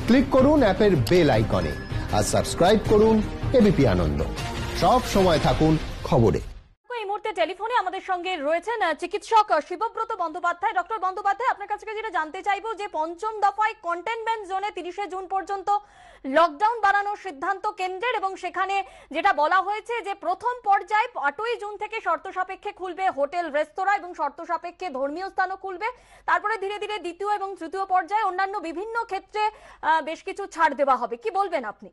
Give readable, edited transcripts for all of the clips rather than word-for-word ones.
Click করুন অ্যাপের bell আইকনে আর সাবস্ক্রাইব করুন এবিপি আনন্দ। সব সময় থাকুন খবরে। এই মুহূর্তে টেলিফোনে আমাদের সঙ্গে রয়েছেন চিকিৎসক শিবব্রত বন্দ্যোপাধ্যায়। ডক্টর বন্দ্যোপাধ্যায়, আপনার কাছে যেটা জানতে চাইবো যে পঞ্চম দফায় কন্টেইনমেন্ট জোনে 30শে জুন পর্যন্ত লকডাউন বাড়ানোর সিদ্ধান্ত কেন্দ্রের, এবং সেখানে যেটা বলা হয়েছে যে প্রথম পর্যায়ে 8ই জুন থেকে শর্ত সাপেক্ষে খুলবে হোটেল রেস্তোরাঁ এবং শর্ত সাপেক্ষে ধর্মীয় স্থানও খুলবে। তারপরে ধীরে ধীরে দ্বিতীয় এবং তৃতীয় পর্যায়ে অন্যান্য বিভিন্ন ক্ষেত্রে বেশ কিছু ছাড় দেওয়া হবে। কি বলবেন আপনি?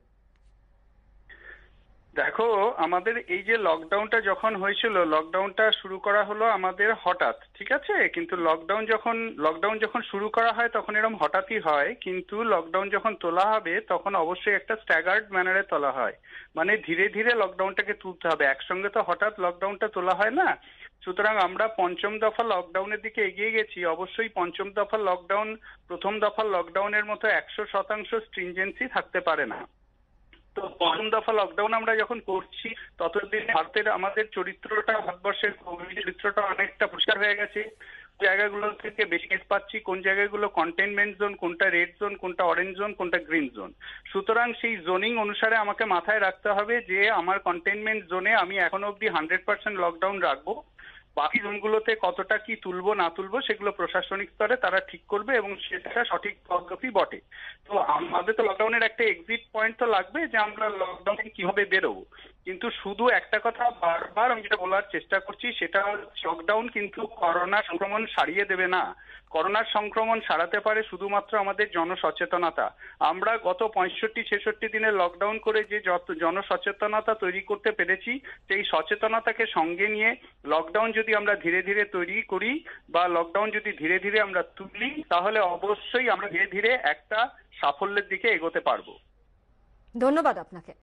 দেখো, আমাদের এই যে লকডাউনটা যখন হয়েছিল, লকডাউনটা শুরু করা হলো আমাদের হঠাৎ, ঠিক আছে? কিন্তু লকডাউন যখন শুরু করা হয় তখন এরকম হঠাৎই হয়, কিন্তু লকডাউন যখন তোলা হবে তখন অবশ্যই একটা স্ট্যাগার্ড ম্যানারে তোলা হয়। মানে ধীরে ধীরে লকডাউনটাকে তুলতে হবে, একসঙ্গে তো হঠাৎ লকডাউনটা তোলা হয় না। সুতরাং আমরা পঞ্চম দফা লকডাউনের দিকে এগিয়ে গেছি। অবশ্যই পঞ্চম দফা লকডাউন প্রথম দফা লকডাউনের মতো 100% স্ট্রিনজেন্সি থাকতে পারে না। তো পঞ্চম দফা লকডাউন আমরা যখন করছি ততদিন আমাদের ভারতবর্ষের কোভিড চরিত্রটা অনেকটা পরিষ্কার হয়ে গেছে। জায়গাগুলো থেকে বেশি কেস পাচ্ছি, কোন জায়গাগুলো কন্টেইনমেন্ট জোন, কোনটা রেড জোন, কোনটা অরেঞ্জ জোন, কোনটা গ্রিন জোন। সুতরাং সেই জোনিং অনুসারে আমাকে মাথায় রাখতে হবে যে আমার কন্টেইনমেন্ট জোনে আমি এখনো অব্দি 100% লকডাউন রাখবো। বাকি জোনগুলোতে কতটা কি তুলবো না তুলবো সেগুলো প্রশাসনিক স্তরে তারা ঠিক করবে, এবং সেটা সঠিক পদ্ধতি বটে। তো আমাদের তো লকডাউনের একটা এক্সিট পয়েন্ট তো লাগবে যে আমরা লকডাউন থেকে কিভাবে বেরোবো। কিন্তু শুধু একটা কথা বারবার আমি যেটা বলার চেষ্টা করছি সেটা লকডাউন কিন্তু করোনা সংক্রমণ সারিয়ে দেবে না। করোনার সংক্রমণ সারাতে পারে শুধুমাত্র আমাদের জনসচেতনতা। আমরা গত 65-66 দিনে লকডাউন করে যে যত জনসচেতনতা তৈরি করতে পেরেছি, সেই সচেতনতাকে সঙ্গে নিয়ে লকডাউন যদি আমরা ধীরে ধীরে তৈরি করি বা লকডাউন যদি ধীরে ধীরে আমরা তুলি, তাহলে অবশ্যই আমরা ধীরে ধীরে একটা সাফল্যের দিকে এগোতে পারবো। ধন্যবাদ আপনাকে।